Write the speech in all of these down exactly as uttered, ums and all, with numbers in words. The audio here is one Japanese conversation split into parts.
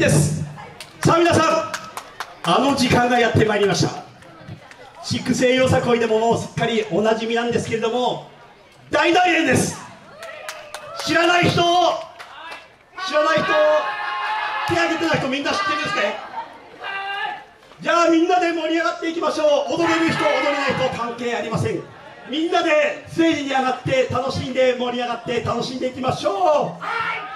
です。さあ皆さん、あの時間がやってまいりました。シックスエーよさこいでももうすっかりおなじみなんですけれども、大団円です。知らない人、知らない人、手挙げてない人みんな知ってるんですね。じゃあみんなで盛り上がっていきましょう。踊れる人、踊れない人関係ありません。みんなでステージに上がって楽しんで盛り上がって楽しんでいきましょう。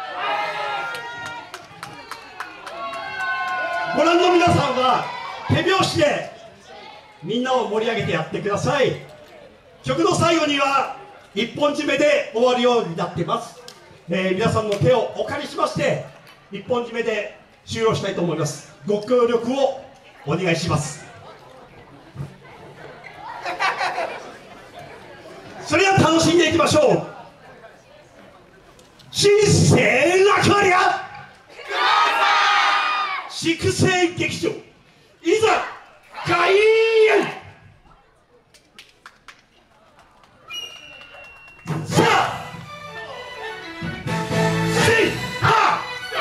ご覧の皆さんは手拍子でみんなを盛り上げてやってください。曲の最後には一本締めで終わるようになっています。えー、皆さんの手をお借りしまして一本締めで終了したいと思います。ご協力をお願いします。それでは楽しんでいきましょう。新生ラクアリア粛清劇場、いざ開演。さあせいは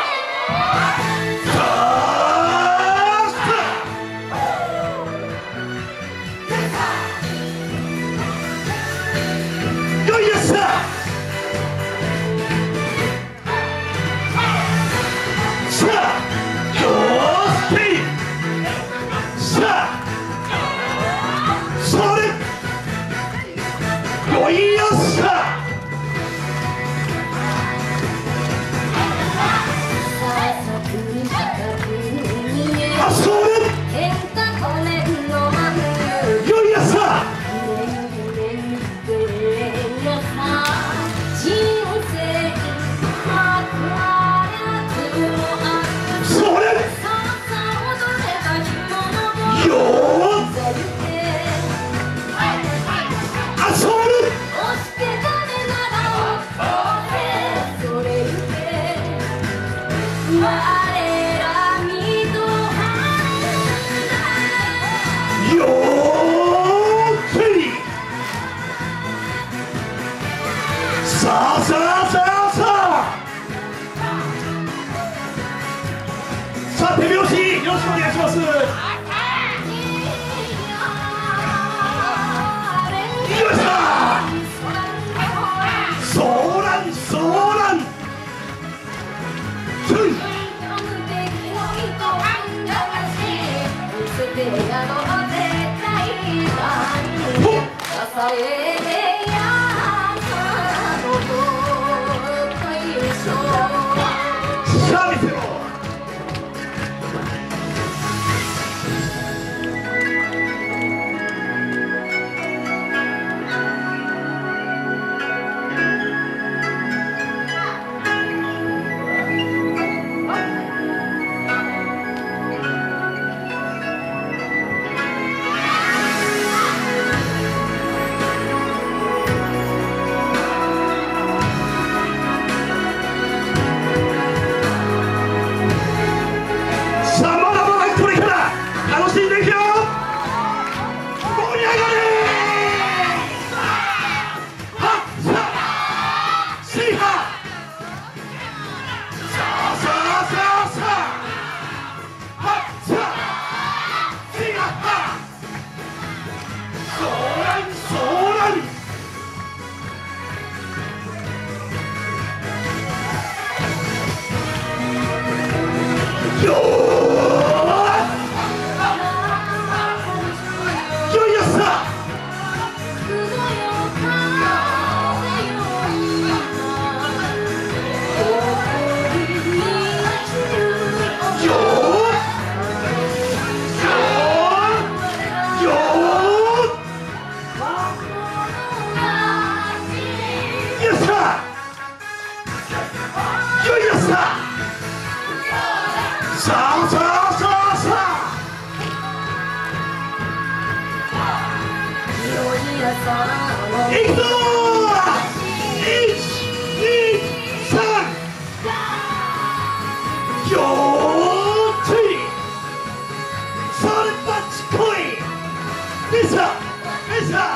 よいやささあよいやっさあそれよいやっさそれよあそれさあさあさあさあさあ手拍子よろしくお願いします。よいしょソーランソーランついさあ見せろ。いくぞー。いち、に、さんよーついそれバッチコイリサリサ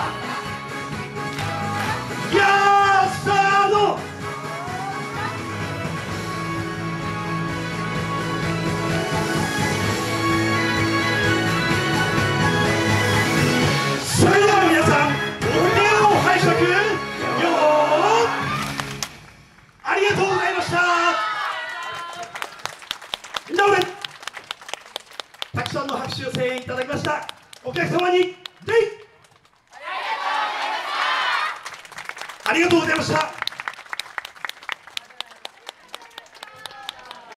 ヤーサーの以上でたくさんの拍手声援いただきましたお客様に礼ありがとうございました。